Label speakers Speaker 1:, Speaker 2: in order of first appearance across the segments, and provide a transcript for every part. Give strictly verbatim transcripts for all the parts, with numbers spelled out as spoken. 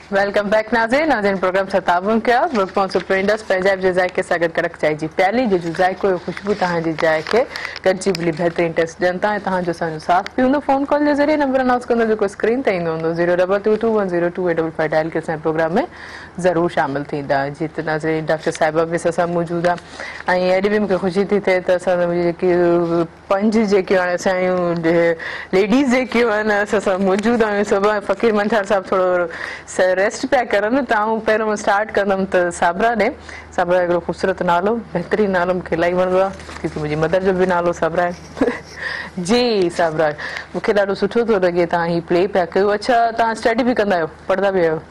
Speaker 1: Welcome back नाज़रीन नाज़रीन programme सां ताबुन कया बुकपॉन सुपरिंडस पंजाब जे ज़ाइके सां गॾु कड़क चांहि जी प्याली जो ज़ाइको ऐं ख़ुशबू तव्हांजी जाइ खे गॾिजी मिली बहितरीन टेस्ट ॾियनि था ऐं तव्हांजो असांजो साथ बि हूंदो फ़ोन कॉल जे ज़रिए नंबर अनाउंस कंदो जेको स्क्रीन ते ईंदो हूंदो zero double two two one zero two eight double five dial के असांजे प्रोग्राम में ज़रूरु शामिल थींदा जीअं त नाज़रीन डॉक्टर साहिबा बि असां सां मौजूदु आहे ऐं अॼु बि मूंखे ख़ुशी थी थिए त असां जेकी पंज जेकियूं हाणे असांजूं लेडीज़ जेकियूं आहिनि असां सां मौजूदु आहियूं सभु फ़क़ीर मंठार साहिबु थोरो रेस्ट पिया करनि तव्हां पहिरियों मां स्टार्ट कंदमि त साबरा ॾे साबरा हिकिड़ो ख़ूबसूरत नालो बहितरीनु नालो मूंखे इलाही वणंदो आहे क्योंकि मुंहिंजी मदर जो बि नालो साबरा आहे जी साबरा मूंखे ॾाढो सुठो थो लॻे तव्हां हीउ प्ले पिया कयो अच्छा तव्हां स्टडी बि कंदा आहियो पढ़ंदा बि आहियो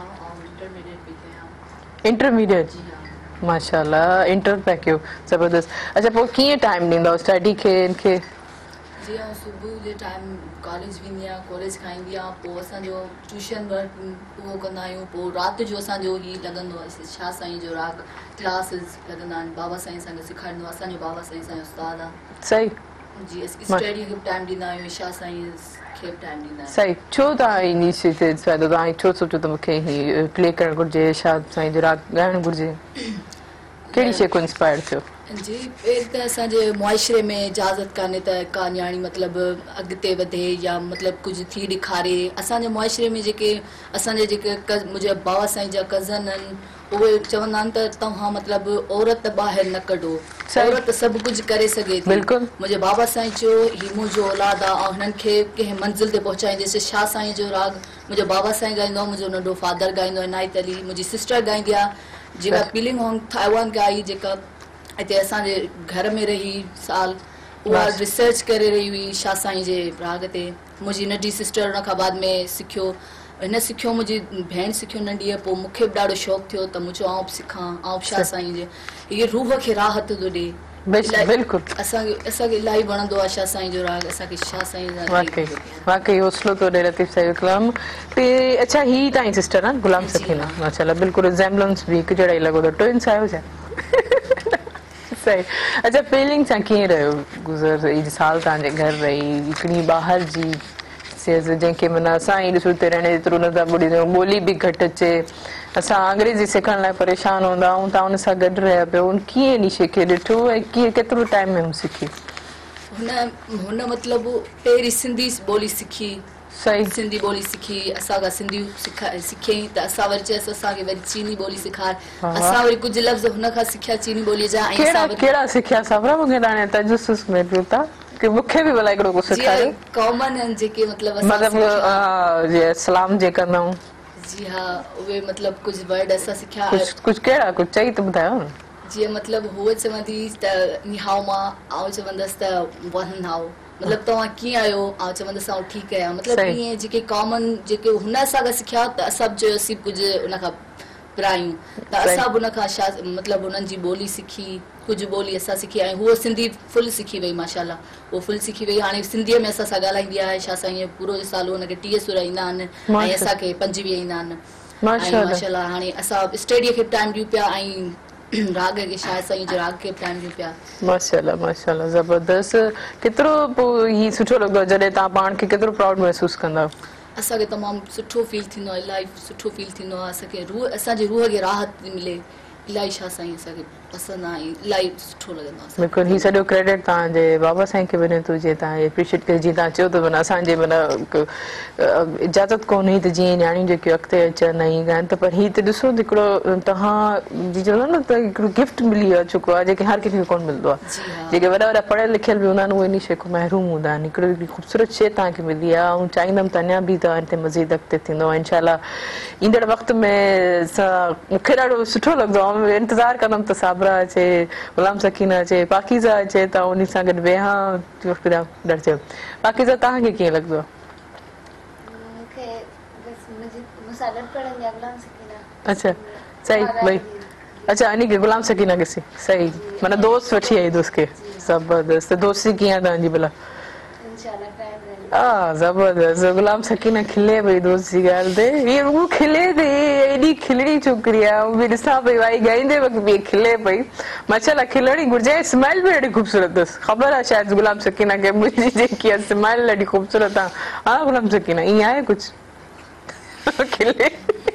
Speaker 1: इंटरमीडिएट माशाल्लाह इंटर पिया कयो ज़बरदस्त अच्छा पोइ कीअं टाइम ॾींदव स्टडी खे हिनखे
Speaker 2: जी हाँ सुबुह जे टाइम कॉलेज वेंदी आहियां कॉलेज खां ईंदी आहियां पोइ असांजो ट्यूशन वर्क उहो कंदा आहियूं पोइ राति जो असांजो हीउ लॻंदो आहे छा साईं जो राग क्लासिस लॻंदा आहिनि बाबा साईं असांखे सेखारींदो आहे असांजो बाबा साईं असांजो उस्तादु आहे
Speaker 1: सही
Speaker 2: जी स्टडी खे बि टाइम ॾींदा आहियूं इशा साईं खे बि टाइम ॾींदा आहियूं
Speaker 1: सही छो तव्हां इनिशिएटिव फ़ाइदो तव्हां छो सोचियो त मूंखे हीउ प्ले करणु घुरिजे छा साईं जो राग ॻाइणु घुरिजे कहिड़ी शइ को इंस्पायर थियो
Speaker 2: जी पहिरीं त असांजे मुआशिरे में इजाज़त कान्हे त का न्याणी मतिलबु अॻिते वधे या मतिलबु कुझु थी ॾेखारे असांजे मुआशिरे में जेके असांजे जेके क मुंहिंजे बाबा साईं जा कज़न आहिनि उहे चवंदा आहिनि त तव्हां मतिलबु औरत ॿाहिरि न कढो औरत सभु कुझु करे सघे थी मुंहिंजे बाबा साईं चयो हीउ मुंहिंजो औलाद आहे ऐं हिननि खे कंहिं मंज़िल ते पहुचाईंदेसि शाह साईं जो राग मुंहिंजो बाबा साईं ॻाईंदो आहे मुंहिंजो नंढो फादर ॻाईंदो आहे इनायत अली मुंहिंजी सिस्टर ॻाईंदी आहे जेका पीलिंग होंग थाईवान खां आई जेका हिते असांजे घर में रही साल उहा रिसर्च करे रही हुई शाह साईं जे राग ते मुंहिंजी नंढी सिस्टर उन खां बाद में सिखियो हिन सिखियो मुंहिंजी भेण सिखियो नंढीअ पोइ मूंखे बि ॾाढो शौक़ु थियो त मूं चयो आउं बि सिखां आउं बि शाह साईं जे इहे रूह खे राहत थो ॾे
Speaker 1: बिल्कुलु
Speaker 2: असांखे असांखे इलाही वणंदो आहे शाह साईं जो राग असांखे शाह साईं
Speaker 1: वाकई हौसलो थो ॾे लतीफ़ साहिब कलाम पे अच्छा ही तव्हांजी सिस्टर आहे गुलाम सखीना माशाल्लाह बिल्कुलु रिज़ेम्बलेंस बि हिकु जहिड़ा ई लॻो थो ट्विन्स आहियो छा सही अच्छा फीलिंग सां कीअं रहियो गुज़र ई साल तव्हांजे घर रही हिकिड़ी ॿाहिरि जी जंहिंखे माना असां ई ॾिसो हिते रहण एतिरो नथा ॿुधी ॿोली बि घटि अचे असां अंग्रेज़ी सिखण लाइ परेशान हूंदा ऐं तव्हां हुन सां गॾु रहिया पियो कीअं इन शइ खे ॾिठो ऐं कीअं केतिरो टाइम में हू सिखी
Speaker 2: हुन हुन मतिलबु पहिरीं सिंधी ॿोली सिखी
Speaker 1: सही
Speaker 2: सिंधी ॿोली सिखी असां खां सिंधी सिखा सिखियईं त असां वरी चयसि असांखे वरी चीनी ॿोली सेखार असां वरी कुझु लफ़्ज़ हुन खां सिखिया चीनी ॿोलीअ जा
Speaker 1: कहिड़ा सिखिया साबरा मूंखे हाणे तजुसुस में पियो था कि मूंखे बि भला हिकिड़ो कुझु सेखारियो
Speaker 2: कॉमन आहिनि जेके मतिलबु
Speaker 1: मतिलबु सलाम जे कंदा आहियूं
Speaker 2: जी हा उहे मतिलबु कुझु वर्ड असां सिखिया
Speaker 1: कुझु कहिड़ा कुझु चई त ॿुधायो न
Speaker 2: जीअं मतिलबु हूअ चवंदी त निहाओ मां आउं चवंदसि त वन हाओ मतिलबु तव्हां कीअं आहियो ऐं चवंदसि आउं ठीकु आहियां मतिलबु ईअं जेके कॉमन जेके हुन सां गॾु सिखिया त असां बि चयोसीं कुझु उन खां पिरायूं त असां बि उन खां छा मतिलबु उन्हनि जी ॿोली सिखी कुझु ॿोली असां सिखी ऐं हूअ सिंधी फुल सिखी वई माशाल्लाह उहो फुल सिखी वई हाणे सिंधीअ में असां सां ॻाल्हाईंदी आहे छा साईं पूरो साल हुनखे टीह सुर ईंदा आहिनि ऐं असांखे पंजवीह ईंदा आहिनि ऐं माशाल्लाह हाणे असां स्टडीअ खे टाइम ॾियूं पिया ऐं राग खे शाह साईं जे राग खे टाइम ॾियूं पिया
Speaker 1: माशाल्लाह माशाल्लाह ज़बरदस्त केतिरो पोइ हीउ सुठो लॻंदो आहे जॾहिं तव्हां पाण खे केतिरो प्राउड महसूसु कंदा
Speaker 2: असांखे तमामु सुठो फील थींदो आहे इलाही सुठो फील थींदो आहे असांखे रूह असांजी रूह खे राहत मिले इलाही शाह साईं असांखे पसंदि आहे इलाही सुठो लॻंदो आहे
Speaker 1: बिल्कुलु हीउ सॼो क्रेडिट तव्हांजे बाबा साईं खे वञे थो जीअं तव्हां एप्रिशिएट कयो जीअं तव्हां चयो त माना असांजे माना इजाज़त कोन्हे त जीअं नियाणियूं जेके अॻिते अचनि ऐं ॻाइनि त पर हीउ त ॾिसो हिकिड़ो तव्हां जी चवंदा न त हिकिड़ो गिफ्ट मिली वियो चुको आहे जेके हर कंहिंखे कोन मिलंदो आहे जेके वॾा वॾा पढ़ियल लिखियल बि हूंदा आहिनि उहे इन शइ खां महरूम हूंदा आहिनि हिकिड़ी हिकिड़ी ख़ूबसूरत शइ तव्हांखे मिली आहे ऐं चाहींदमि त अञा बि तव्हां हिते मज़ीद अॻिते थींदो ऐं इनशाला ईंदड़ वक़्त में मूंखे ॾाढो सुठो लॻंदो आहे इंतज़ारु कंदमि त साबरा अचे गुलाम सकीना अचे पाकीज़ा अचे त उन सां गॾु वेहां ॾर चयो पाकीज़ा तव्हांखे कीअं लॻंदो आहे अच्छा सही भई अच्छा अनी खे गुलाम सकीना खे सही माना दोस्त वठी आई दोस्त खे ज़बरदस्त दोस्ती कीअं आहे तव्हांजी भला हा ज़बरदस्त गुलाम सकीना खिले पई दोस्त जी ॻाल्हि ते हीअ उहो खिले थी एॾी खिलड़ी छोकिरी आहे ऐं बि ॾिसां पई भाई ॻाईंदे वक़्तु बि खिले पई माशाल्लाह खिलण ई घुरिजे स्माइल बि ॾाढी ख़ूबसूरत अथसि ख़बर आहे शायदि गुलाम सकीना खे मुंहिंजी जेकी आहे स्माइल ॾाढी ख़ूबसूरत आहे हा गुलाम सकीना ईअं आहे कुझु खिले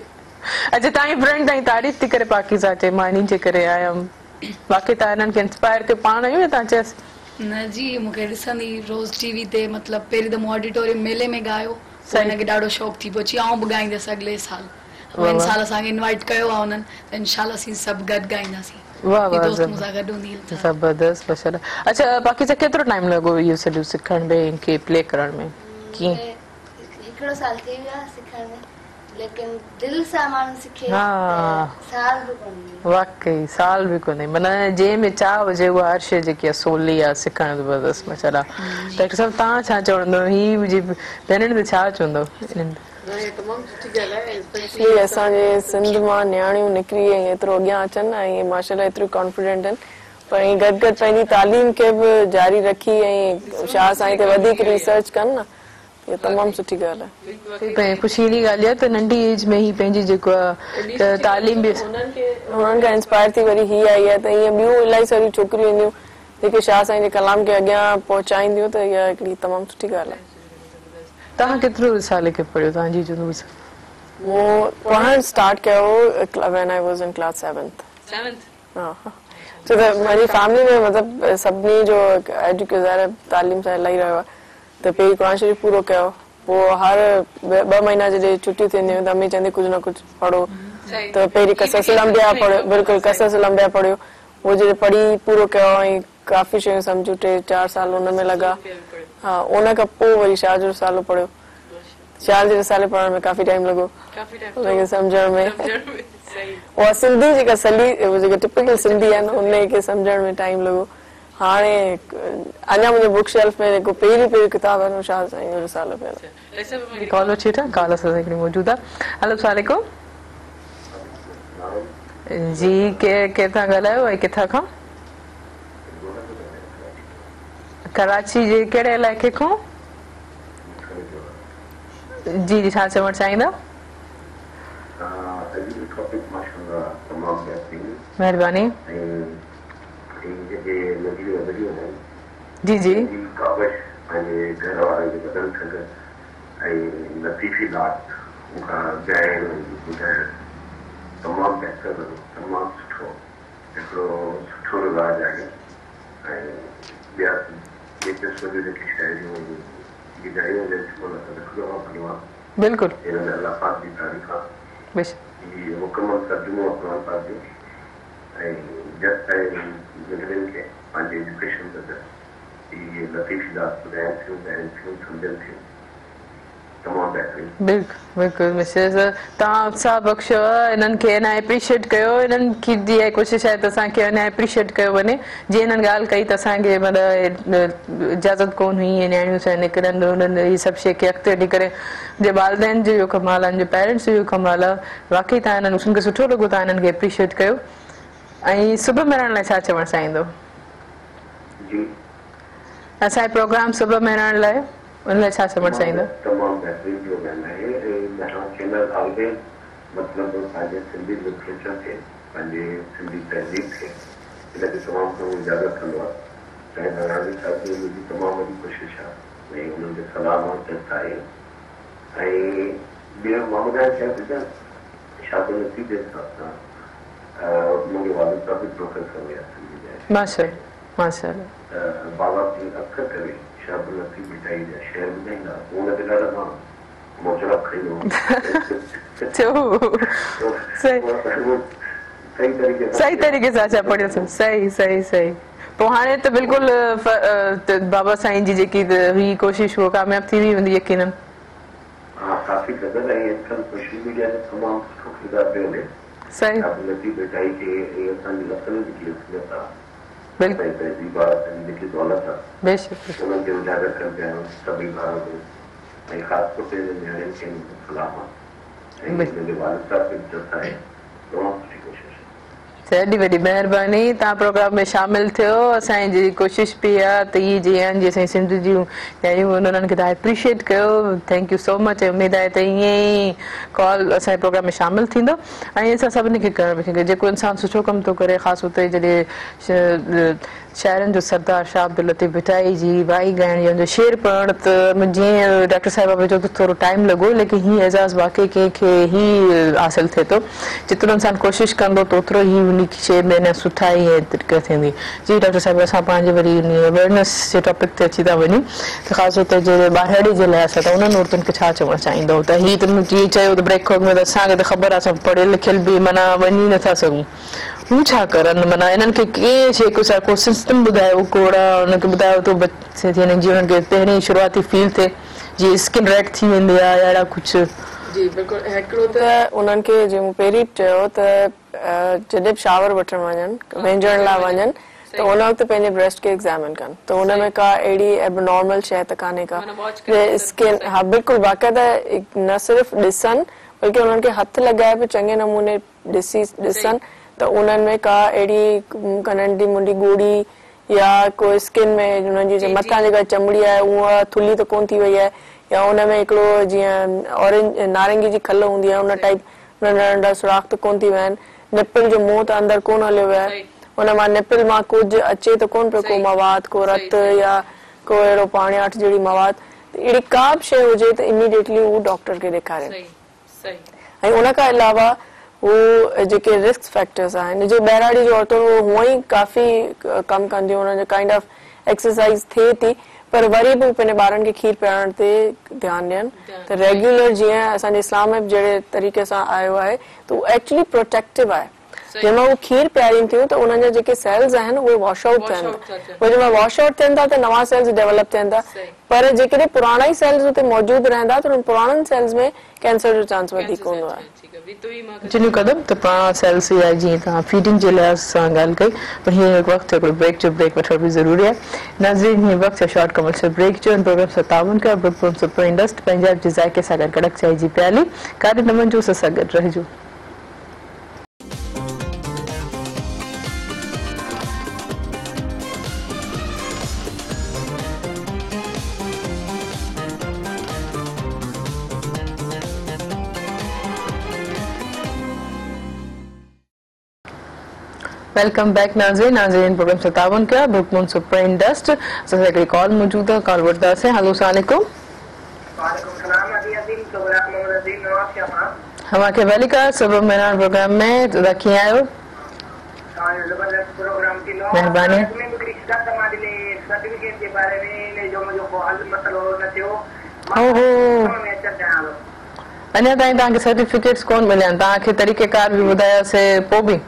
Speaker 1: अच्छा तव्हांजी फ्रेंड तव्हांजी तारीफ़ थी करे पाकीज़ा चए मां इन्ही जे करे आयमि बाक़ी तव्हां हिननि खे इंस्पायर कयो पाण आहियो या तव्हां चयसि
Speaker 2: न जी मूंखे ॾिसंदी रोज़ टीवी ते मतिलबु पहिरीं त मूं ऑडिटोरियम मेले में ॻायो पोइ
Speaker 1: सही।
Speaker 2: हिनखे ॾाढो शौक़ु थी पियो अची आऊं बि ॻाईंदसि अॻिले साल
Speaker 1: वाह,
Speaker 2: हिन
Speaker 1: वाह।
Speaker 2: साल असांखे इनवाइट कयो आहे हुननि त इनशाला असीं सभु गॾु ॻाईंदासीं
Speaker 1: वाह
Speaker 2: हीअ
Speaker 1: वाह
Speaker 2: दोस्त मूंसां गॾु हूंदी त
Speaker 1: ज़बरदस्त माशाल्लाह अच्छा पाकीज़ा केतिरो टाइम लॻो इहो सॼो सिखण में इनखे प्ले करण में कीअं
Speaker 3: हिकिड़ो साल थी वियो आहे सिखण में लेकिन दिलि सां माण्हू सिखे
Speaker 1: हा।
Speaker 3: त साल बि कोन्हे
Speaker 1: वाकई साल बि कोन्हे माना जंहिंमें चाह हुजे उहा हर शइ जेकी आहे सवली आहे सिखणु ज़बरदस्त माशाल्लाह डॉक्टर साहिबु तव्हां छा चवंदव हीअ मुंहिंजी भेनरुनि ते छा चवंदव इन्हनि
Speaker 4: एक्चुअली असांजे सिंध मां नियाणियूं निकिरी ऐं एतिरो अॻियां अचनि ऐं माशाल्लाह एतिरियूं कॉन्फिडेंट आहिनि पर ईअं गॾु गॾु पंहिंजी तालीम खे बि जारी रखी ऐं शाह साईं ते वधीक रिसर्च कनि न इहा तमामु सुठी ॻाल्हि आहे
Speaker 1: ख़ुशी जी ॻाल्हि आहे त नंढी एज में ई पंहिंजी जेको आहे तालीम बि
Speaker 4: हुननि खां इंस्पायर थी वरी हीअ आई आहे त ईअं ॿियूं इलाही सारियूं छोकिरियूं ईंदियूं जेके शाह साईं जे कलाम खे अॻियां पहुचाईंदियूं त इहा हिकिड़ी तमामु सुठी ॻाल्हि आहे
Speaker 1: तव्हां केतिरो साल खे पढ़ियो तव्हांजी जुनूस
Speaker 4: मूं पढ़णु स्टार्ट कयो when I was in class seventh हा छो त मुंहिंजी फैमिली में मतिलबु सभिनी जो एजुकेशन तालीम सां इलाही रहियो आहे त पहिरीं क़ुर शरीफ़ पूरो कयो पोइ हर ॿ महीना जॾहिं छुटियूं थींदियूं त अम्मी चवंदी कुझु न कुझु पढ़ो त पहिरीं कसस लंबिया पढ़ियो बिल्कुलु कसस लंबिया पढ़ियो उहो जॾहिं पढ़ी पूरो कयो ऐं काफ़ी शयूं सम्झूं टे चारि साल हुन में लॻा हा उन खां पोइ वरी शाह जो रिसालो पढ़ियो शाह जे रिसाले पढ़ण में काफ़ी टाइम लॻो हुनखे सम्झण में उहा सिंधी जेका सली जेका टिपिकल सिंधी आहे न उनखे सम्झण में टाइम लॻो हाणे अञा मुंहिंजे बुक शेल्फ में जेको पहिरीं पहिरीं किताब आहे शाह साईं जो रिसालो पियल
Speaker 1: कॉल अचे था कॉल असां हिकिड़ी मौजूद आहे हेलो अस्सलाम वालेकुम जी केरु केरु था ॻाल्हायो ऐं किथां खां कराची जे कहिड़े इलाइक़े खां जी जी छा चवणु चाहींदा महिरबानी जी जी
Speaker 5: तमामु बहितर तमामु सुठो हिकिड़ो सुठो रिवाज़ आहे ऐं ॿिया जेके सभु जेके शाइरियूं गिदायूं रखंदो आहे
Speaker 1: बिल्कुलु
Speaker 5: हिन में अलाह पाक जी तारीफ़ आहे हीअ मुकमल तर्जुमो आहे क़ुर पाक जो ऐं जस्ट ताईं ज़िंदगियुनि खे पंहिंजे एजुकेशन बदि इहे लतीफ़ दास ॿुधाइनि थियूं ॻाइनि थियूं सम्झनि थियूं तमामु बहितरीन
Speaker 1: बिल्कुलु बिल्कुलु मिसेस तव्हां उत्साह बख़्शो इन्हनि खे अञा एप्रिशिएट कयो इन्हनि की जी कोशिशि आहे त असांखे अञा एप्रिशिएट कयो वञे जीअं इन्हनि ॻाल्हि कई त असांखे मतिलबु इजाज़त कोन हुई इहे नियाणियूं सां निकिरनि उन्हनि हीअ सभु शइ खे अॻिते वठी करे जे वालदेन जो इहो कमाल आहे पेरेंट्स जो इहो कमाल आहे वाक़ई तव्हां हिननि उन्हनि खे सुठो लॻो तव्हां हिननि खे एप्रिशिएट कयो ऐं सुबुह महिरण लाइ छा चवणु चाहींदो असांजे प्रोग्राम सुबुह महिरण लाइ उन लाइ छा चवणु चाहींदो
Speaker 5: तमामु बहितरीन प्रोग्राम आहे ऐं चैनल आलवे मतिलबु पंहिंजे सिंधी लिटरेचर खे पंहिंजे सिंधी तहज़ीब खे हिनखे तमामु घणो इजाज़त कंदो आहे साईं नारायणी साहिब जी मुंहिंजी तमामु वॾी कोशिशि आहे ऐं उन्हनि खे सलाम और इज़त आहे ऐं ॿियो मां ॿुधाइणु चाहियां थी त शादी नतीजे हिसाब सां मुंहिंजे वालिद साहिब बि प्रोफेसर हुया सिंधी जा
Speaker 1: माशाल्लाह माशाल्लाह
Speaker 5: बाबा जी अख करे शाब नथी मिठाई जा शेर ॿुधाईंदा उन ते ॾाढा माण्हू मोचड़ा
Speaker 1: सही तरीक़े सां छा पढ़ियो अथव सही सही सही पोइ हाणे त बिल्कुलु बाबा साईं जी जेकी हुई कोशिशि उहा कामयाबु थी वई हूंदी यकीनन
Speaker 5: हा काफ़ी क़दर ऐं सोशल मीडिया जो तमामु सुठो किरदारु पियो हले
Speaker 1: सही
Speaker 5: नथी मिठाई खे असांजी नसलनि जी ख़िदमत आहे
Speaker 1: बिल्कुलु
Speaker 5: तहज़ीब आहे जेकी दौलत आहे
Speaker 1: बेशक
Speaker 5: उन्हनि खे उजागर कनि पिया सभई ॿार ऐं ख़ासि तौर ते नियाणियुनि खे सलाम आहे ऐं मुंहिंजे वालिद साहिब खे इज़त आहे तमामु सुठी कोशिशि
Speaker 1: ॾाढी वॾी महिरबानी तव्हां प्रोग्राम में शामिल थियो असांजी कोशिशि बि आहे त इहे जीअं आहिनि जीअं असांजी सिंध जूं शयूं उन्हनि खे तव्हां एप्रिशिएट कयो थैंक यू सो मच ऐं उमेदु आहे त ईअं ई कॉल असांजे प्रोग्राम में शामिल थींदो ऐं असां सभिनी खे करणु पवंदो जेको इंसानु सुठो कमु थो करे ख़ासि उते जॾहिं शाइरनि जो सरदार शाह अब्दुल लतीफ़ भिटाई जी वाई ॻाइण या हुनजो शेर पढ़णु त जीअं डॉक्टर साहिबा चयो त थोरो टाइम लॻो लेकिन हीअ एज़ाज़ वाक़ई कंहिंखे ई हासिलु थिए थो जेतिरो इंसानु कोशिशि कंदो त ओतिरो ई उन शेर में अञा सुठा ई ऐं तिरक थींदी जी डॉक्टर साहिब असां पंहिंजे वरी अवेयरनेस जे टॉपिक ते अची था वञूं त ख़ासि तौर ते जहिड़े ॿारहड़ी जे लाइ असां त उन्हनि औरतुनि खे छा चवणु चाहींदव त हीअ त जीअं चयो त ब्रेक में त असांखे त ख़बर आहे असां पढ़ियल लिखियल बि माना वञी नथा सघूं हू छा करनि माना इन्हनि खे कंहिं शइ को को सिस्टम ॿुधायो कोड़ा हुनखे ॿुधायो त जीअं हुननि खे पहिरीं शुरूआती फील थिए जीअं स्किन रेड थी वेंदी आहे या अहिड़ा कुझु
Speaker 4: जी बिल्कुलु हिकिड़ो त उन्हनि खे जीअं मूं पहिरीं चयो त जॾहिं बि शावर वठणु वञनि वेंझण लाइ वञनि त उन वक़्तु पंहिंजे ब्रेस्ट खे एग्ज़ामिन कनि त हुन में का अहिड़ी एबनॉर्मल शइ त कान्हे का स्किन हा बिल्कुलु बाक़ाइदा न सिर्फ़ु ॾिसनि बल्कि उन्हनि खे हथु लॻाए बि चङे नमूने ॾिसी ॾिसनि त उन्हनि में का अहिड़ी नंढी मुंढी ॻोड़ी या कोई स्किन में हुननि जी मथां जेका चमड़ी आहे उहा थुली त कोन थी वई आहे या उन में हिकिड़ो जीअं ऑरेंज नारंगी जी खल हूंदी आहे उन टाइप नंढा नंढा सुराख त कोन थी विया आहिनि निपिल जो मुंहुं त अंदरि कोन हलियो वियो आहे उन मां निपिल मां कुझु अचे त कोन पियो को मवाद को रत या को अहिड़ो पाणियाठ जहिड़ी मवाद अहिड़ी का बि शइ हुजे त इमीडिएटली उहो डॉक्टर खे ॾेखारे ऐं उन खां अलावा हू जेके रिस्क फैक्टर्स आहिनि जो ॿहिराड़ी जूं औरतूं हूअं ई काफ़ी कमु कंदियूं हुननि जो काइंड ऑफ एक्सरसाइज थिए थी पर वरी बि पंहिंजे ॿारनि खे खीर पीआरण ते ध्यानु ॾियनि त रेगुलर जीअं असांजे इस्लाम में जहिड़े तरीक़े सां आयो आहे त उहो एक्चुअली प्रोटेक्टिव आहे जंहिंमां उहे खीर पीआरीनि थियूं त उन्हनि जा जेके सेल्स आहिनि उहे वॉश आउट थियनि था उहे जंहिंमां वॉश आउट थियनि था त नवां सेल्स डेवलप थियनि था पर जेकॾहिं पुराणा ई सेल्स हुते मौजूदु रहंदा त उन पुराणनि सेल्स में कैंसर जो चांस वधीक हूंदो आहे
Speaker 1: कंटिन्यू कंदमि त पुराणा सेल्स ई आहे जीअं तव्हां फीडिंग जे लिहाज़ सां ॻाल्हि कई पर हीअं हिकु वक़्तु हिकिड़ो ब्रेक जो ब्रेक वठण बि ज़रूरी आहे नाज़रीन हीअं वक़्तु शॉर्ट कमर्शियल ब्रेक जो इन प्रोग्राम सां ताउन कयो ग्रुप सुपर इंडस्ट पंजाब जे ज़ाइक़े सां गॾु कड़क चांहि जी प्याली काॾे न वञिजो असां सां गॾु रहिजो वेलकम बैक नाज़रीन नाज़रीन प्रोग्राम से तावन किया बुकमन सुपर इंडस्ट असां हिकिड़ी कॉल मौजूद आहे कॉल वठंदासीं हेलो अस्सलाम वालेकुम
Speaker 6: वालेकुम सलाम अदी अजीम प्रोग्राम मोहम्मद अजीम नवाज शाह
Speaker 1: हमारे वेलिका सुबह मेरा प्रोग्राम में तो कीअं आहियो
Speaker 6: तव्हांजो ज़बरदस्त प्रोग्राम थींदो
Speaker 1: महिरबानी
Speaker 6: में हिकिड़ी शिकायत मां ॾिनी सर्टिफिकेट जे बारे में इन जो मुंहिंजो को हल मसइलो न थियो
Speaker 1: ओहो
Speaker 6: में अचणु चाहियां थो
Speaker 1: अञा ताईं तव्हांखे सर्टिफिकेट्स कोन मिलिया आहिनि तव्हांखे तरीक़ेकार बि ॿुधायोसीं पोइ बि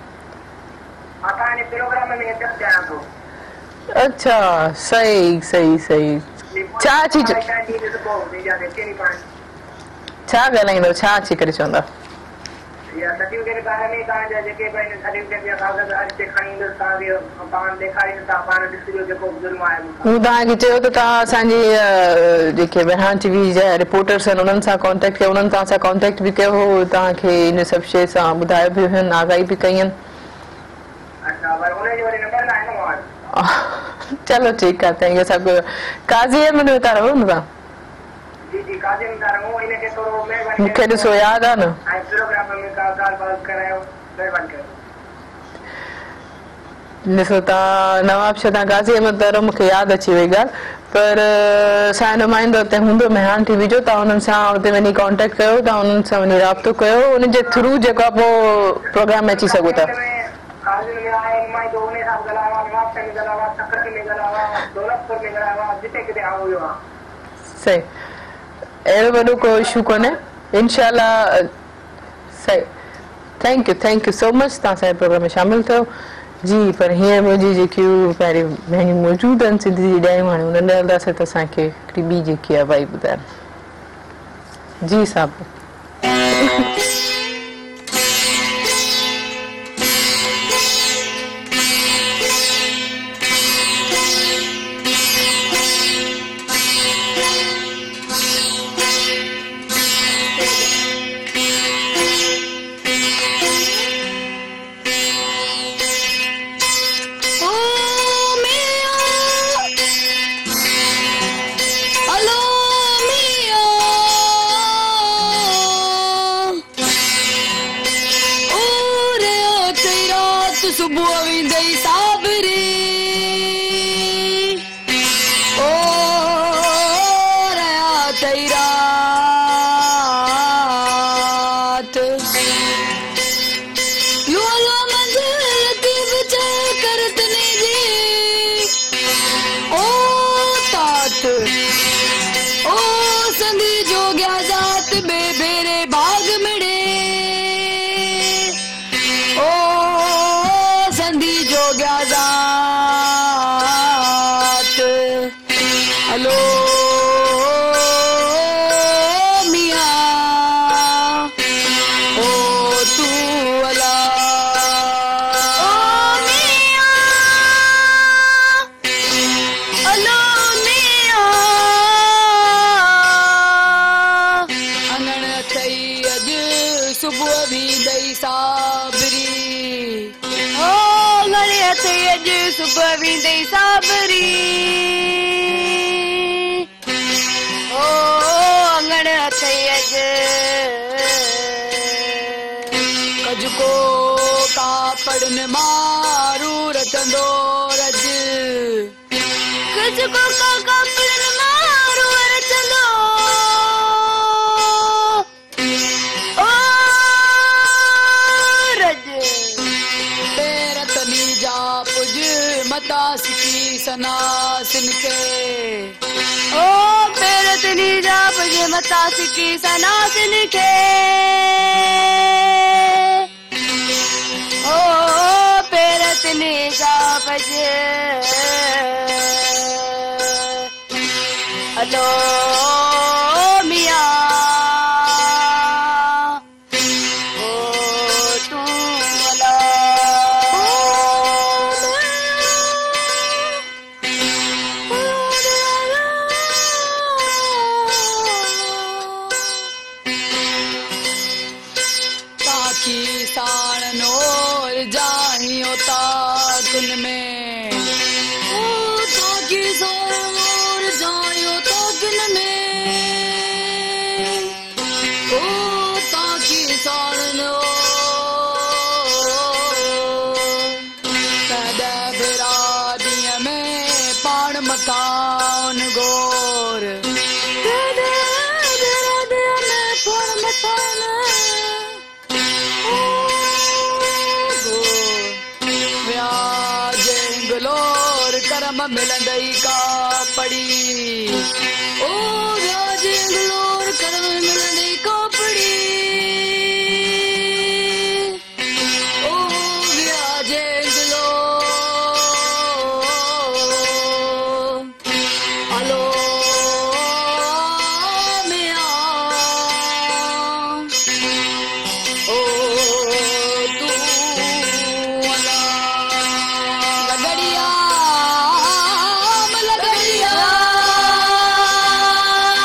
Speaker 6: असां प्रोग्राम में अचणु चाहियां थो
Speaker 1: अच्छा सही सही सही छा अची छा ॻाल्हाईंदव छा अची करे चवंदा
Speaker 6: सर्टिफिकेट बारे में तव्हांजा जेके पंहिंजे सर्टिफिकेट जा कागज़ अॻिते खणी ईंदुसि तव्हांखे पाण ॾेखारींदो तव्हां पाण ॾिसिजो जेको जुर्म आहे
Speaker 1: हू तव्हांखे चयो त तव्हां असांजी जेके विहान टीवी जा रिपोर्टर्स आहिनि उन्हनि सां कॉन्टेक्ट कयो उन्हनि तव्हां सां कॉन्टेक्ट बि कयो हो तव्हांखे इन सभु शइ सां ॿुधायो बि हुयनि आगाही बि कई आहिनि चलो ठीकु आहे त ईअं सभु काज़ी अहमद में था रहो न तव्हां मूंखे ॾिसो यादि आहे न ॾिसो तव्हां नवाब शाह तव्हां गाज़ी अहमद था रहो मूंखे यादि अची वई ॻाल्हि पर असांजो नुमाइंदो हुते हूंदो मेहान टीवी जो तव्हां हुननि सां हुते वञी कॉन्टेक्ट कयो तव्हां हुननि सां वञी राब्तो कयो उनजे थ्रू जेको आहे पोइ प्रोग्राम में अची सघो था सही अहिड़ो वॾो को इशू कोन्हे इनशाला सही thank you thank you so much तव्हां असांजे प्रोग्राम में शामिल थियो जी पर हीअं मुंहिंजी जेकियूं पहिरीं भेणियूं मौजूदु आहिनि सिंधी जी ॾायूं हाणे हुननि ॾे हलंदासीं त असांखे हिकिड़ी ॿी जेकी आहे भाई ॿुधाइनि जी साहब
Speaker 2: सुबुह वेंदई साबरी ओ रया तई रात यो लो मंजिल लतीफ चे करतने जी ओ तात ओ संधी जोग्या जात बे बेरे भाग मिड़े ओ संधी जोग्या जात हलो मियां ओ तू अला ओ मियां अलो मियां अंगण थई अज सुबुह भी दई साबरी ओ अंगण थई अज सुबुह भी दई साबरी ओ अंगण थई अज कजको का पड़न मारू रतंदो रज कजको का का पड़न मारू रतंदो ओ रज रतनी जा पुज मता सिकी सनासिन के ओ रतनी जा पुज मता सिकी सनासिन के ओ रतनी जा पुज हलो मियां ओ तू अला ताकी साण नोर जाहियो ताकुन में ओ ताकी साण नोर जाहियो ताकुन में ओ ताकी साण नोर सदा बिरादीअ में पाण मकान गोर सदा बिरादीअ में पाण मकान गलोर करम मिलंदई का पड़ी ओ व्याज गलोर करम मिलंदई का पड़ी ओ व्याज गलोर हलो मियां ओ तू अला लगड़िया लगड़िया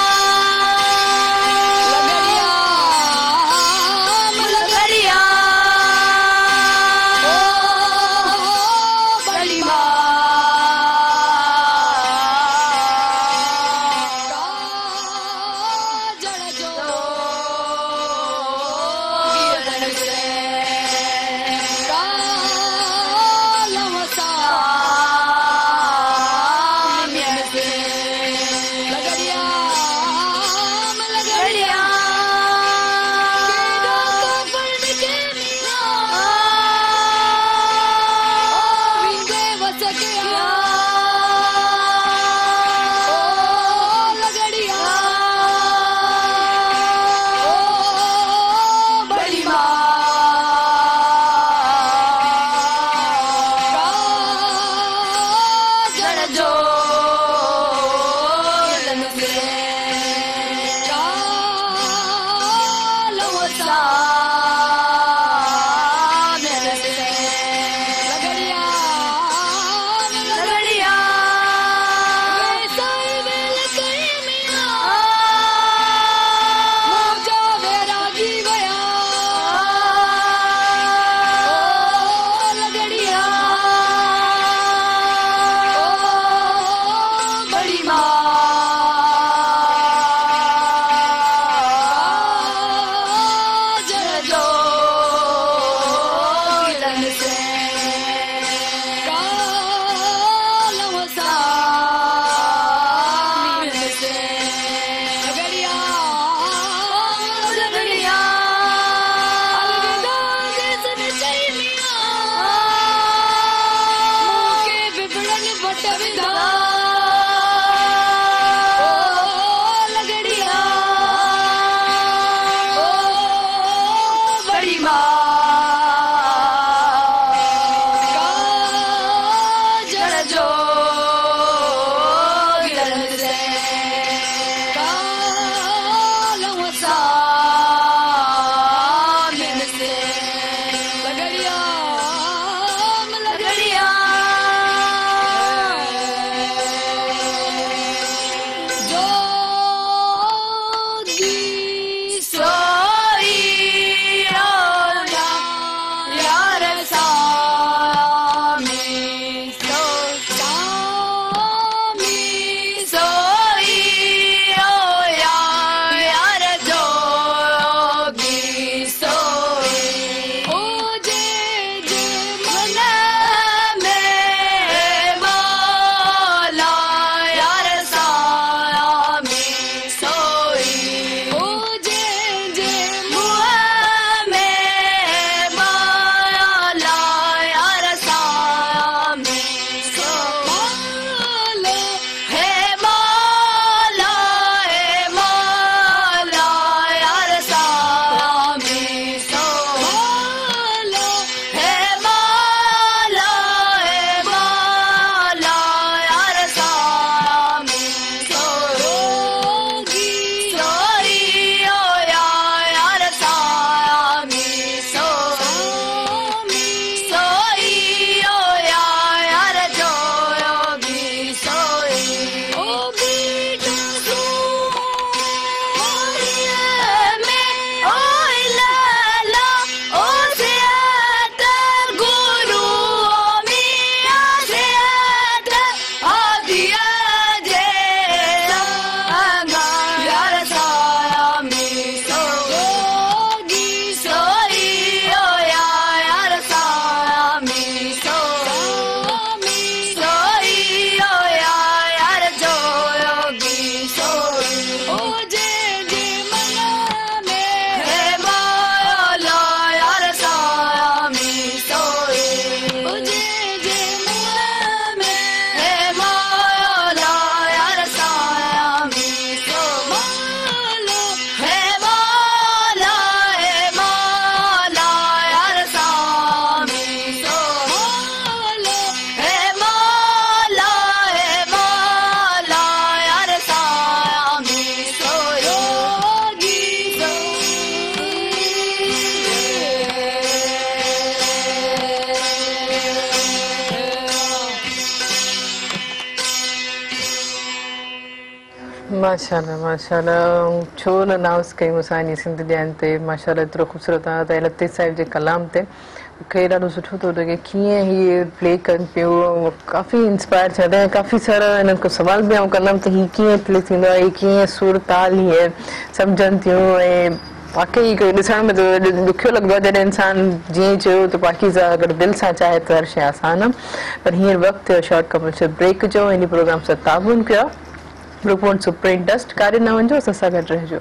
Speaker 1: माशाल्लाह माशाल्लाह छो न अनाउंस कई मुसानी सिंध ॾियनि ते माशाल्लाह एतिरो ख़ूबसूरत आहे त लतीफ़ साहिब जे कलाम ते मूंखे ॾाढो सुठो थो लॻे कीअं हीअ प्ले कनि पियो काफ़ी इंस्पायर थिया ऐं काफ़ी सारा हिननि खां सुवाल बि आउं कंदमि त हीअ कीअं प्ले थींदो आहे कीअं सुर ताल हीअ सम्झनि थियूं ऐं वाकई हिकु ॾिसण में त ॾुखियो लॻंदो आहे जॾहिं इंसानु जीअं चयो त पाकीज़ा अगरि दिलि सां चाहे त हर शइ आसान आहे पर हींअर वक़्तु शॉर्ट कमर्शियल ब्रेक जो इन प्रोग्राम सां ताबुन कयो ब्रुकबॉर्न सुप्रीम डस्ट कारे न वञो असां सां गॾु रहिजो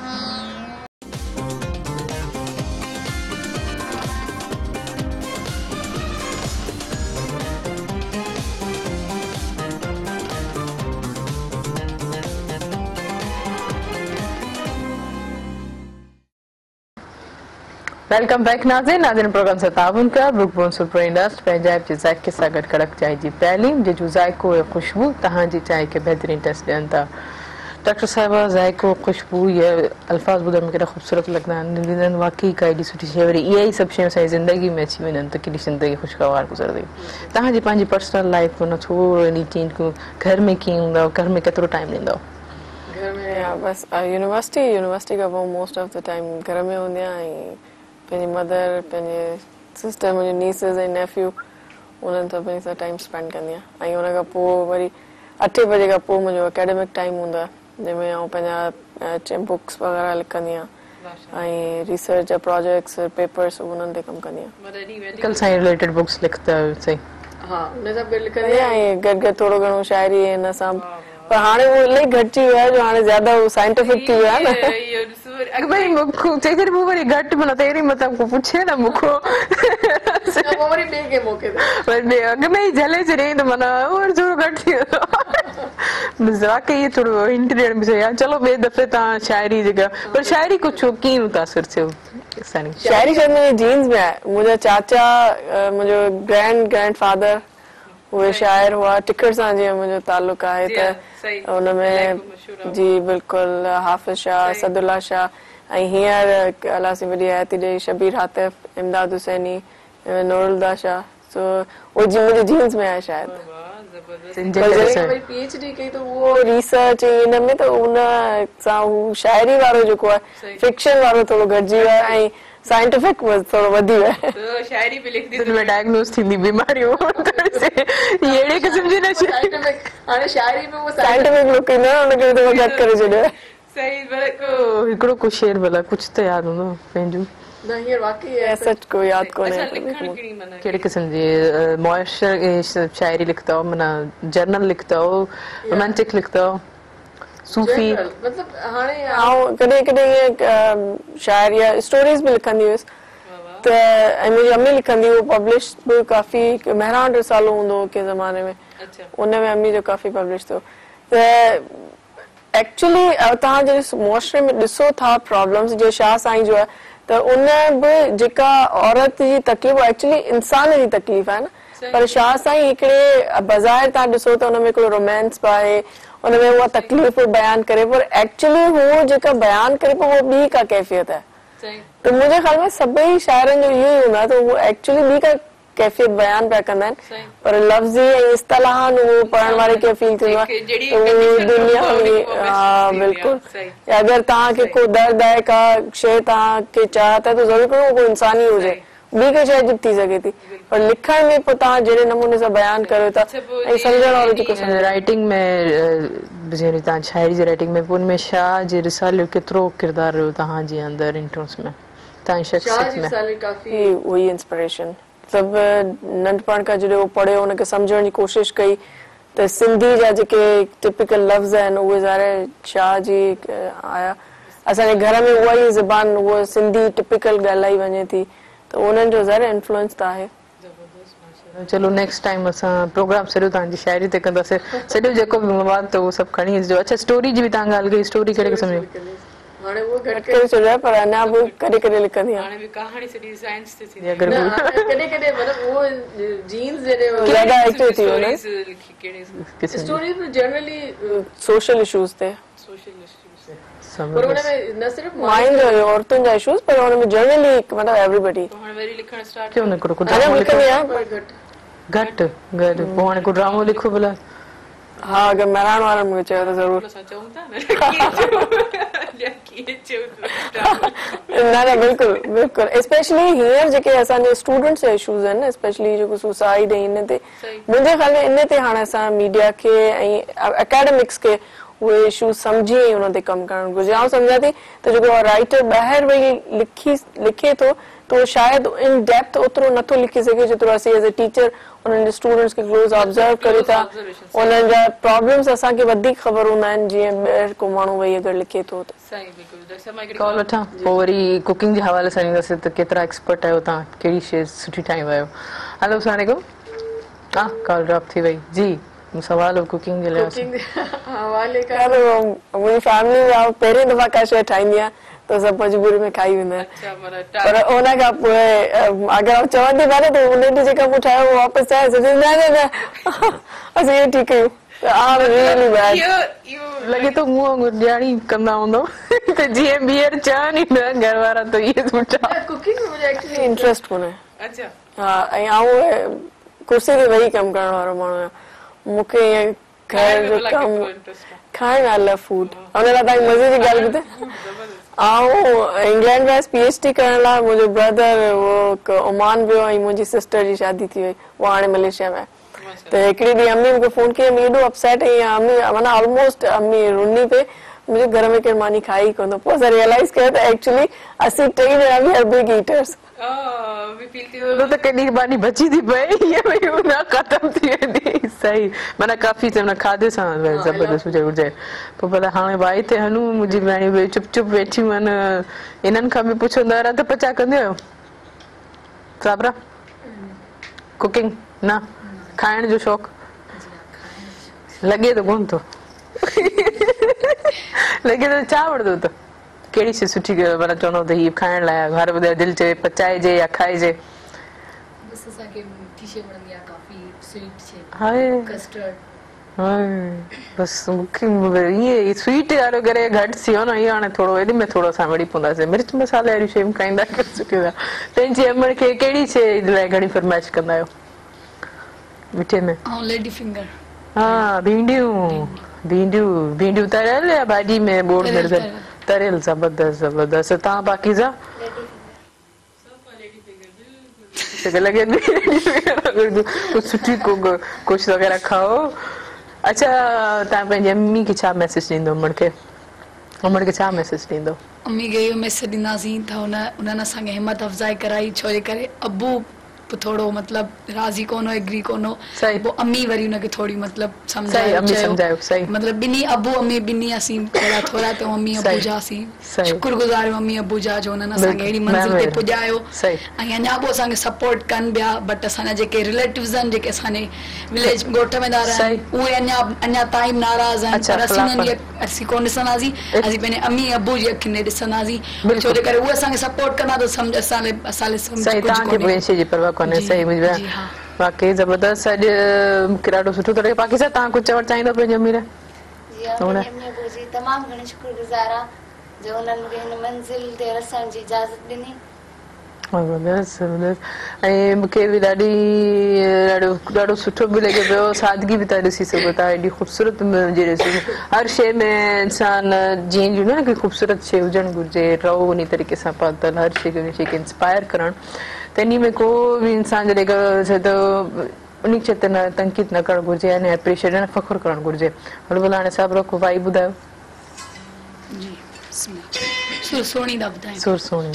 Speaker 1: वेलकम बैक नाज़रीन नाज़रीन प्रोग्राम से ताबुन कया ब्रुकबॉर्न सुप्रीम डस्ट पंजाब जे ज़ाइके सां गॾु कड़क चांहि जी तइलीम जंहिंजो ज़ाइको ऐं ख़ुशबू तव्हांजी चांहि खे बहितरीन टेस्ट ॾियनि था डॉक्टर साहिबा ज़ाइको ख़ुशबू इहे अल्फाज़ ॿुधण में केॾा ख़ूबसूरत लॻंदा आहिनि वाकई का एॾी सुठी शइ वरी इहा ई सभु शयूं असांजी ज़िंदगी में अची वञनि त केॾी ज़िंदगी ख़ुशगवार गुज़रंदी तव्हांजी पंहिंजी पर्सनल लाइफ में थोरो इन चेंज कयो घर में कीअं हूंदव घर में केतिरो टाइम ॾींदव
Speaker 4: घर में बस यूनिवर्सिटी यूनिवर्सिटी खां पोइ मोस्ट ऑफ द टाइम घर में हूंदी आहियां ऐं पंहिंजी मदर पंहिंजे सिस्टर मुंहिंजी नीसिस ऐं नेफ्यू उन्हनि सभिनी सां टाइम स्पेंड कंदी आहियां ऐं उन खां पोइ वरी अठे बजे खां पोइ मुंहिंजो एकेडमिक टाइम हूंदो आहे जंहिंमें आउं पंहिंजा बुक्स वग़ैरह लिखंदी आहियां ऐं रिसर्च जा प्रोजेक्ट्स पेपर्स उन्हनि ते कमु कंदी आहियां
Speaker 1: मेडिकल सां रिलेटेड बुक्स लिखंदा आहियो सही
Speaker 4: हा उन सां गॾु लिखंदी आहियां ऐं गॾु गॾु थोरो घणो शाइरी हिन सां पर हाणे उहो इलाही घटिजी वियो आहे जो हाणे ज्यादा उहो साइंटिफिक थी वियो आहे न
Speaker 1: भई मूंखे चई करे मूं वरी घटि माना तेरी मतिलबु को पुछे न मूंखो
Speaker 4: वरी ॿिए खे मौक़े ते
Speaker 1: अॻ में ई झले छॾियईं त माना और थोरो घटि थी वियो वाकई इहो थोरो हिंट ॾियण में चयो चलो ॿिए दफ़े तव्हां शाइरी जेका पर शाइरी कुझु कीअं मुतासिर थियो
Speaker 4: शाइरी शायदि मुंहिंजी जीन्स में आहे मुंहिंजा चाचा मुंहिंजो ग्रैंड ग्रैंड फादर उहे शाइर हुआ टिकट सां जीअं मुंहिंजो तालुक आहे त उनमें जी बिल्कुलु हाफ़िज़ शाह सदुल्ला शाह ऐं हींअर अलाह सी वॾी हयाती ॾे शबीर हातिफ़ इमदाद हुसैनी नूरुल्लाह शाह सो उहो मुंहिंजी जीन्स में आहे शायदि पीएचडी कई त उहो रिसर्च इन में त उन सां हू शाइरी वारो जेको आहे फिक्शन वारो थोरो घटिजी वियो आहे ऐं साइंटिफिक थोरो वधी वियो आहे शाइरी बि लिखंदी
Speaker 1: में डायग्नोस थींदी बीमारियूं अहिड़े क़िस्म जी न
Speaker 4: हाणे शाइरी में उहो साइंटिफिक लुक ईंदो आहे उनखे थोरो घटि करे छॾियो आहे
Speaker 1: सही पर हिकिड़ो कुझु शेर भला कुझु त यादि हूंदो पंहिंजो
Speaker 4: न हींअर वाकई सच को यादि कोन्हे
Speaker 1: कहिड़े क़िस्म जी मुआशर शाइरी लिखंदा हो माना जर्नल लिखंदा हो रोमांटिक लिखंदा हो सूफी
Speaker 4: मतलब हाणे आउं कॾहिं कॾहिं ईअं शाइर या स्टोरीज़ बि लिखंदी हुयसि त ऐं मुंहिंजी अम्मी लिखंदी हुई पब्लिश बि काफ़ी मेहरान रिसालो हूंदो हो कंहिं ज़माने में उन में अम्मी जो काफ़ी पब्लिश थियो त एक्चुअली तव्हां जॾहिं मुआशरे में ॾिसो था प्रॉब्लम्स जीअं शाह साईं जो आहे त उन बि जेका औरत जी तकलीफ़ एक्चुअली इंसान जी तकलीफ़ आहे न पर शाह साईं हिकिड़े बज़ाहिर तव्हां ॾिसो त हुन में हिकिड़ो रोमांस बि आहे उनमें उहा तकलीफ़ बयान करे पर एक्चुअली हू जेका बयान करे पियो उहो ॿी का कैफ़ियत आहे त मुंहिंजे ख़्याल में सभई शाइरनि जो इहो ई हूंदो आहे त उहो एक्चुअली ॿी का कैफ़ियत बयान पिया कंदा आहिनि पर लफ़्ज़ी ऐं इस्तलाहान उहो पढ़ण वारे खे फील थींदो आहे दुनिया में हा बिल्कुलु अगरि तव्हांखे को दर्द आहे का शइ तव्हांखे चाहत आहे त ज़रूरु करो को इंसानी हुजे ॿी का शइ थी सघे थी पर लिखण में पोइ तव्हां जहिड़े नमूने सां बयान कयो था ऐं सम्झण वारो जेको
Speaker 1: राइटिंग में जहिड़ी तव्हां शाइरी जी राइटिंग में पोइ उनमें शाह जे रिसाले जो केतिरो किरदारु रहियो तव्हांजे अंदरि इंट्रोस में तव्हांजी शख़्सियत में
Speaker 4: काफ़ी हुई इंस्पिरेशन सभु नंढपण खां जॾहिं उहो पढ़ियो हुनखे सम्झण जी कोशिशि कई त सिंधी जा जेके टिपिकल लफ़्ज़ आहिनि उहे ज़ाहिर शाह जी आया असांजे घर में उहा ई ज़बान उहा सिंधी टिपिकल ॻाल्हाई वञे थी त उन्हनि जो ज़ाहिर इन्फ्लुएंस त आहे
Speaker 1: चलो नेक्स्ट टाइम असां प्रोग्राम सॼो तव्हांजी शाइरी ते कंदासीं सॼो जेको बि मवाद त उहो सभु खणी अचिजो अच्छा स्टोरी जी बि तव्हां ॻाल्हि कई स्टोरी कहिड़े क़िस्म जी
Speaker 4: हाणे उहो घटि करे छॾियो आहे पर अञा बि कॾहिं कॾहिं लिखंदी
Speaker 1: हाणे बि कहाणी सॼी साइंस ते थी
Speaker 4: कॾहिं कॾहिं मतिलबु उहो जीन्स जॾहिं ज़्यादा एक्टिव थी वञे स्टोरीज़ में जनरली सोशल इशूज़ ते पर उनमें न सिर्फ माइंड जो औरतुनि जा इशूज़ पर उनमें जनरली मतिलबु एवरीबॉडी
Speaker 1: हाणे वरी लिखण स्टार्ट कयो न करो कुझु घटि घटि पोइ हाणे को ड्रामो लिखो भला
Speaker 4: हा अगरि महिराण वारनि मूंखे चयो त ज़रूरु न न बिल्कुलु बिल्कुलु स्पेशली हींअर जेके असांजे स्टूडेंट्स जा इशूज़ आहिनि स्पेशली जेको सुसाइड ऐं इन ते मुंहिंजे ख़्याल में इन ते हाणे असां मीडिया खे ऐं एकेडमिक्स खे उहे इशूज़ सम्झी ऐं उन ते कमु करणु घुरिजे आउं सम्झां थी त जेको राइटर ॿाहिरि वेही लिखी लिखे थो त उहो शायदि इन डेप्थ ओतिरो नथो लिखी सघे जेतिरो असीं एज़ ए टीचर उन्हनि जे स्टूडेंट्स खे क्लोज़ ऑब्ज़र्व कयूं था उन्हनि जा प्रॉब्लम्स असांखे वधीक ख़बर हूंदा आहिनि जीअं ॿाहिरि को माण्हू वेही अगरि लिखे थो त
Speaker 1: कॉल वठां पोइ वरी कुकिंग जे हवाले सां ईंदासीं त केतिरा एक्सपर्ट आहियो तव्हां कहिड़ी शइ सुठी ठाहींदा आहियो हलो अस्सलाम वालेकुम हा कॉल ड्रॉप थी वई जी सवाल हो कुकिंग जे लाइ
Speaker 4: मुंहिंजी फैमिली में पहिरीं दफ़ा का शइ ठाहींदी आहियां त सभु मजबूरी में खाई वेंदा आहिनि पर उन खां पोइ अगरि चवंदी माने त उन ॾींहुं जेका मूं ठाहियो वापसि आए न न न असीं इहो ठीकु कयूं
Speaker 1: लॻे थो मूं वांगुरु ॼाणी कंदा हूंदो त जीअं ॿीहर चवनि ई न घर वारा त इहे सुठा
Speaker 4: कुकिंग में मुंहिंजो एक्चुअली इंट्रस्ट कोन्हे हा ऐं आउं कुर्सी ते वेही कमु करण वारो माण्हू आहियां मूंखे ईअं घर जो कमु खाइण आई लव फूड हुन लाइ तव्हांखे मज़े जी ॻाल्हि ॿुधायां ऐं इंग्लैंड में पीएचडी करण लाइ मुंहिंजो ब्रदर उहो ओमान वियो ऐं मुंहिंजी सिस्टर जी शादी थी वई उहा हाणे मलेशिया में त हिकिड़ी ॾींहुं अम्मी मूंखे फोन कई अम्मी एॾो अपसेट ऐं अम्मी माना ऑलमोस्ट अम्मी रुनी पे मुंहिंजे घर में केरु मानी खाई ई कोन थो पोइ असां रियलाइज़ कयो त एक्चुअली असीं टई ॼणा बि आर बिग ईटर्स
Speaker 1: त कॾहिं मानी बची थी पए ईअं ख़तम थी वेंदी सही माना काफ़ी खाधे सां ज़बरदस्त हुजे हुजे पोइ भला हाणे भाई ते हनूं मुंहिंजी भेणियूं चुप चुप वेठियूं आहिनि इन्हनि खां बि पुछंदा रध पचा कंदा आहियो साबरा कुकिंग न खाइण जो शौक़ु लॻे त कोन थो लॻे थो छा वणंदो त कहिड़ी शइ सुठी माना चवंदो त हीअ खाइण लाइ हर ॿुधाए दिलि चए पचाइजे या खाइजे बसि मूंखे ईअं स्वीट वारो करे घटि थी वियो न इहो हाणे थोरो एॾे में थोरो असां वड़ी पवंदासीं मिर्च मसाले वारियूं शयूं खाईंदा पंहिंजी अमड़ खे कहिड़ी शइ लाइ घणी फरमाइश कंदा आहियो मिठे में हा भींडियूं भींडियूं भींडियूं तरियल या भाॼी में बोड़ मिर्चल तरियल ज़बरदस्त ज़बरदस्त तव्हां बाक़ीज़ा कुझु सुठी कुझु वग़ैरह खाओ अच्छा तव्हां पंहिंजी अम्मी खे छा मैसेज ॾींदो अमड़ खे अमड़ खे छा मैसेज ॾींदो
Speaker 2: अम्मी खे इहो मैसेज ॾींदासीं त हुन उन्हनि असांखे हिमत अफ़ज़ाई कराई छो जे करे अबू थोरो मतिलबु राज़ी कोन हो एग्री कोन हो पोइ अम्मी वरी हुनखे थोरी मतिलबु सम्झायो मतिलबु ॿिन्ही अबू अम्मी ॿिन्ही असीं थोरा थोरा त अम्मी अबू जा असीं शुक्रगुज़ार आहियूं अम्मी अबू जा जो हुननि असांखे अहिड़ी मंज़िल ते पुॼायो ऐं अञा पोइ असांखे सपोर्ट कनि पिया बट असांजा जेके रिलेटिव्स आहिनि जेके असांजे विलेज ॻोठ में था रहनि उहे अञा अञा ताईं नाराज़ आहिनि पर असीं उन्हनि जी असीं कोन ॾिसंदासीं असीं पंहिंजे अम्मी अबू जी अखियुनि ॾे ॾिसंदासीं छो जे करे उहे असांखे सपोर्ट कंदा त सम्झ असां असां
Speaker 1: सही वाकई ज़बरदस्त अॼु मूंखे ॾाढो सुठो थो लॻे पाकिस्तान तव्हां कुझु चवणु चाहींदो पंहिंजी अम्मी लाइ
Speaker 3: तमामु घणी शुक्रगुज़ार आहे जो हुननि मूंखे हिन मंज़िल ते रसण जी इजाज़त ॾिनी
Speaker 1: ज़बरदस्त ज़बरदस्त ऐं मूंखे बि ॾाढी ॾाढो ॾाढो सुठो बि लॻे पियो सादगी बि तव्हां ॾिसी सघो था एॾी ख़ूबसूरत हर शइ में इंसान जीअं जूं न की ख़ूबसूरत शइ हुजणु घुरिजे रहो उन तरीक़े सां पातल हर शइ खे उन शइ खे इंस्पायर करणु त इन में को बि इंसान जॾहिं थिए त उन शइ ते न तनक़ीद न करणु घुरिजे ऐं एप्रिशिएट न फ़ख़ुरु करणु घुरिजे हलो भला हाणे साहिबु रखो भाई ॿुधायो सुर सोणी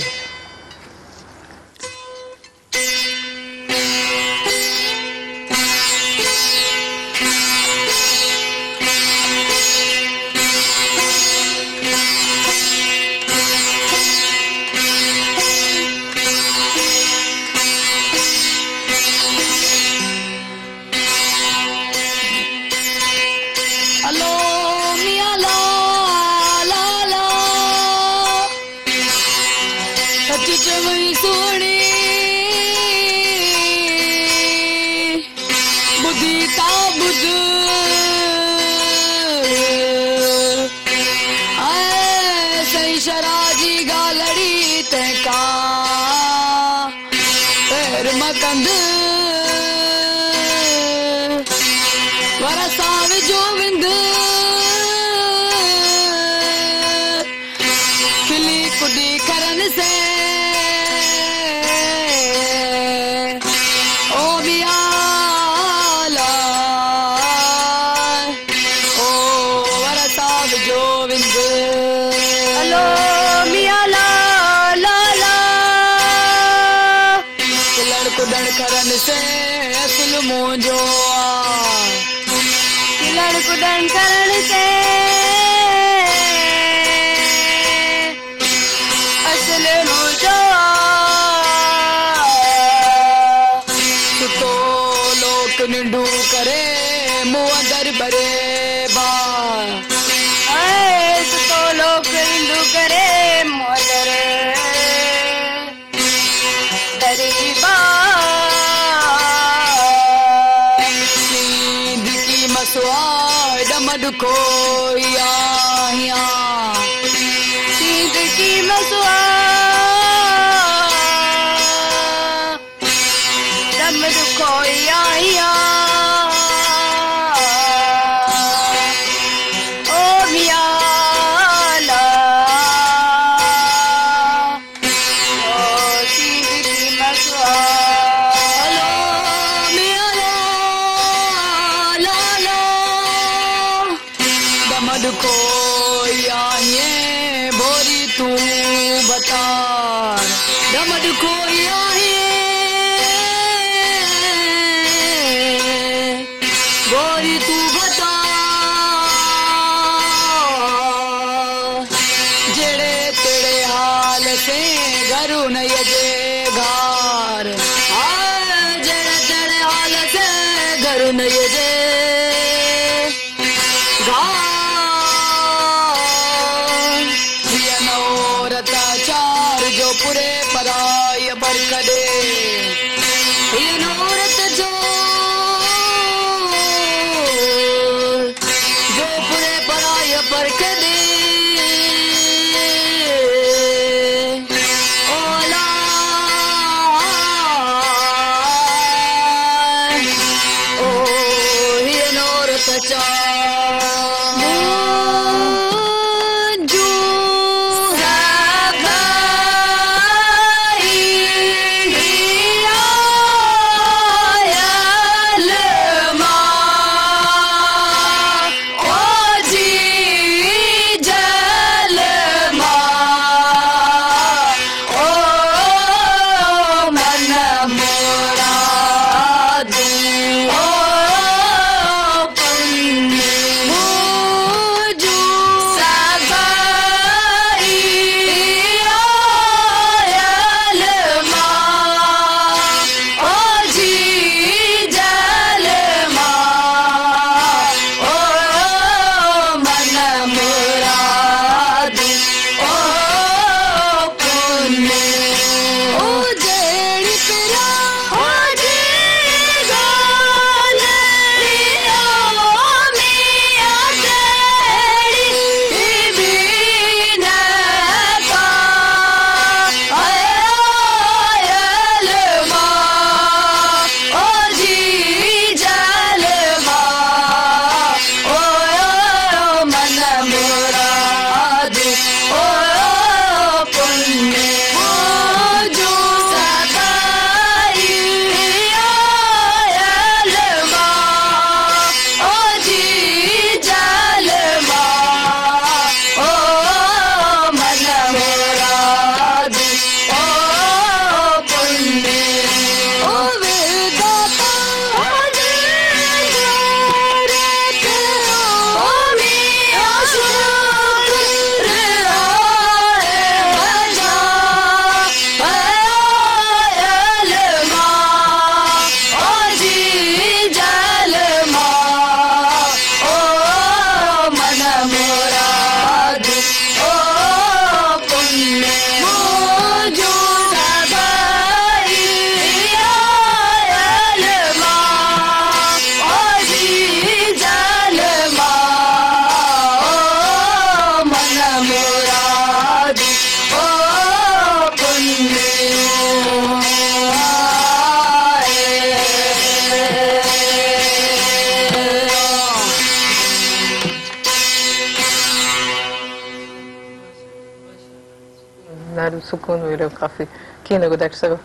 Speaker 7: वरसा जो
Speaker 2: खरन से असल मुंहिंजो आहे
Speaker 3: खिलण कुॾण करण से
Speaker 2: असल मुंहिंजो सुतो लोक निंडू करे मुंहुं अंदर भरे बार
Speaker 3: सुतो लोक इंदू करे मोदर दरीबा
Speaker 2: नींद की मसवाड़ डमड कोई आहिया
Speaker 3: नींद की मसवा दम दुखोई आइया ओ मियाला ओ नींद की मसवा
Speaker 2: दमद कोई आए बोरी तू बता दमद कोई आए बोरी तू बता जेड़े तेरे हाल से घरू न यजे घार जेड़े तेरे हाल से घरू न यजे चार जो पूरे पराय पर कदे ये नौरत जो जो पूरे पराय पर कदे ओला ओ ये नौरत चार
Speaker 1: ॾाढो सुकून मिलियो काफ़ी कीअं लॻो डॉक्टर साहिब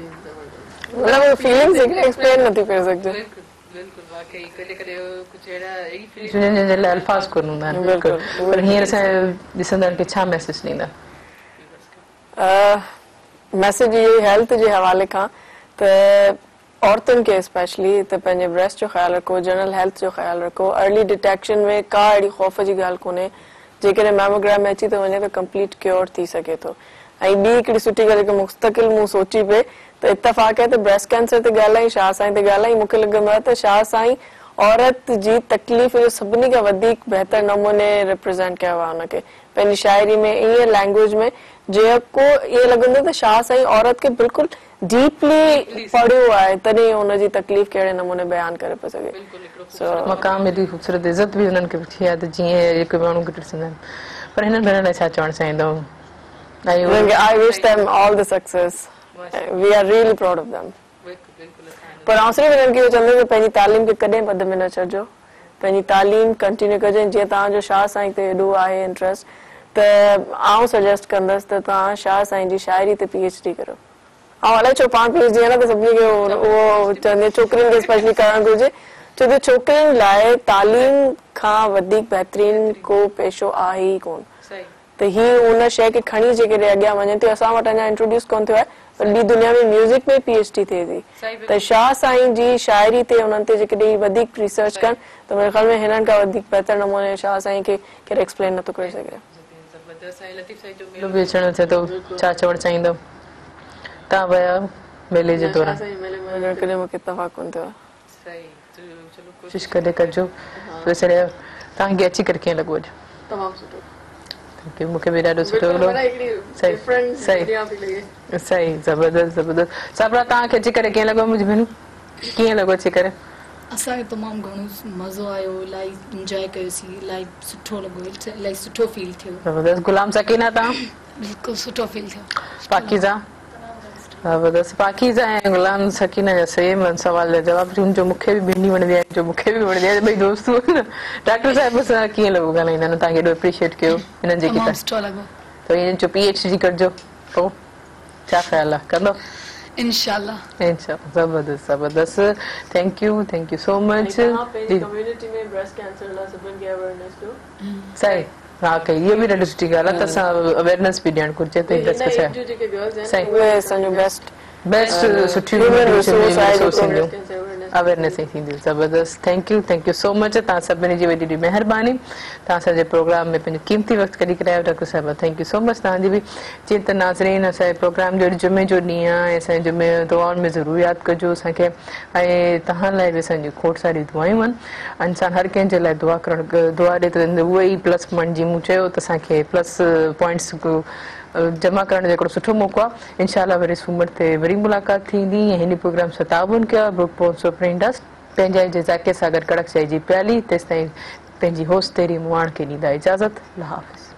Speaker 4: मतलब वो फीलिंग्स एक्सप्लेन नथी करे सघजे
Speaker 1: बिल्कुल वाकई कॾहिं कॾहिं कुझु अहिड़ा अहिड़ी फीलिंग्स हूंदियूं आहिनि जंहिंजे लाइ अल्फाज़ कोन हूंदा आहिनि बिल्कुलु पर हींअर असां ॾिसंदड़नि खे छा मैसेज ॾींदा
Speaker 4: मैसेज ये हेल्थ जे हवाले खां त औरतुनि खे स्पेशली त पंहिंजे ब्रेस्ट जो ख़्यालु रखो, जनरल हेल्थ जो ख़्यालु रखो। अर्ली डिटेक्शन में का अहिड़ी ख़ौफ़ जी ॻाल्हि कोन्हे, जेकॾहिं मैमोग्राम में अची थो वञे त कंप्लीट क्योर थी सघे थो। ऐं ॿी हिकिड़ी सुठी ॻाल्हि जेके मुस्तक़िल मूं सोची पए त इतफ़ाक़ आहे त ब्रेस्ट कैंसर ते ॻाल्हाई, शाह साईं ते ॻाल्हाई, मूंखे लॻंदो आहे त शाह साईं औरत जी तकलीफ़ जो सभिनी खां वधीक बहितर नमूने रिप्रेज़ेंट कयो आहे हुनखे पंहिंजी शाइरी में, ईअं लैंग्वेज में जेको ईअं लॻंदो त शाह साईं औरत खे बिल्कुलु डीपली पढ़ियो आहे, तॾहिं हुनजी तकलीफ़ कहिड़े नमूने बयानु करे पियो सघे।
Speaker 1: मक़ाम एॾी ख़ूबसूरत इज़त बि हुननि खे थी आहे त जीअं जेके माण्हू खे ॾिसंदा आहिनि। पर हिननि भेणनि लाइ छा चवणु चाहींदव?
Speaker 4: I wish them all the success. We are really proud of them. पर आउं सिर्फ़ु हिननि खे इहो चवंदमि त पंहिंजी तालीम खे कॾहिं पध में न छॾिजो, पंहिंजी तालीम कंटिन्यू कजो। जीअं तव्हांजो शाह साईं ते एॾो आहे इंट्रस्ट, त आउं सजेस्ट कंदसि त तव्हां शाह साईं जी शाइरी ते पी एच डी करो। ऐं अलाए छो पाण पी एच डी आहे न त सभिनी खे उहो चवंदी छोकिरियुनि खे स्पेशली करणु घुरिजे, छो त छोकिरियुनि लाइ तालीम खां वधीक बहितरीन को पेशो आहे ई कोन। त ही उन शइ खे खणी जेके अॻियां वञे थी, असां वटि अञा इंट्रोड्यूस कोन थियो आहे, पर ॿी दुनिया में म्यूज़िक में पी एच डी थिए थी। त शाह साईं जी शाइरी ते उन्हनि ते जेकॾहिं वधीक रिसर्च कनि त मुंहिंजे ख़्याल में हिननि खां वधीक बहितर नमूने शाह साईं खे केरु एक्सप्लेन नथो करे सघे।
Speaker 1: छा चवणु चाहींदव तव्हां विया मेले जे दौरान?
Speaker 4: कॾहिं मूंखे इतफ़ाक़ कोन थियो आहे।
Speaker 1: कोशिशि कॾहिं कजो। तव्हांखे अची करे कीअं लॻो अॼु?
Speaker 4: तमामु सुठो।
Speaker 1: मूंखे बि ॾाढो सुठो लॻो। सही, ज़बरदस्त ज़बरदस्त। सबरा, तव्हांखे अची करे कीअं लॻो मुंहिंजी भेणु? कीअं लॻो अची करे?
Speaker 2: असांखे तमामु घणो मज़ो आयो, इलाही इंजॉय कयोसीं, इलाही सुठो लॻो, इलाही सुठो फील थियो।
Speaker 1: ज़बरदस्त। गुलाम सकीना, तव्हां?
Speaker 2: बिल्कुलु सुठो फील थियो।
Speaker 1: पाकीज़ा? ज़बरदस्त। पाकीज़ा ऐं गुलाम सकीना जा सेम सवाल जा जवाब जो मूंखे बि ॿिन्ही वणंदी आहे, जो मूंखे बि वणंदी आहे, ॿई दोस्तूं आहिनि। डॉक्टर साहिब सां कीअं लॻो ॻाल्हाईंदा आहिनि? तव्हांखे एॾो एप्रिशिएट कयो हिननि जेके
Speaker 2: तमामु सुठो लॻो।
Speaker 1: त हिननि जो पी एच डी कजो, पोइ छा ख़्यालु आहे, कंदो?
Speaker 2: इंशाल्लाह
Speaker 1: इंशाल्लाह। ज़बरदस्त ज़बरदस्त। Thank you thank you so much. सही, हा कई, इहो बि ॾाढी सुठी ॻाल्हि आहे त असां अवेयरनेस बि ॾियणु घुरिजे। बेस्ट सुठियूं अवेयरनेस ई थींदियूं। ज़बरदस्त। Thank you thank you so much. तव्हां सभिनी जी वॾी वॾी महिरबानी, तव्हां असांजे प्रोग्राम में पंहिंजो क़ीमती वक़्तु कढी करे आयो। डॉक्टर साहिबा, थैंक यू सो मच तव्हांजी बि। जीअं त नाज़रीन, असांजे प्रोग्राम जो जुमे जो ॾींहुं आहे, असांजे जुमे दुआउनि में ज़रूरु यादि कजो असांखे, ऐं तव्हां लाइ बि असांजी खोड़ सारियूं दुआयूं आहिनि। इंसानु हर कंहिंजे लाइ दुआ करणु दुआ ॾिए त उहो ई प्लस पॉइंट, जीअं मूं चयो त असांखे प्लस पॉइंट्स जमा करण जो हिकिड़ो सुठो मौक़ो आहे। इनशाला वरी सूमर ते वरी मुलाक़ात थींदी। ऐं हिन प्रोग्राम सां ताबुन कयो आहे ग्रुप सुप्रींडस्ट पंहिंजा जे ज़ाकिर सागर कड़क चाई जी प्याली। तेसिताईं पंहिंजी होस्ट तेरी मुआण खे ॾींदा इजाज़त। अल्लाह हाफ़िज़।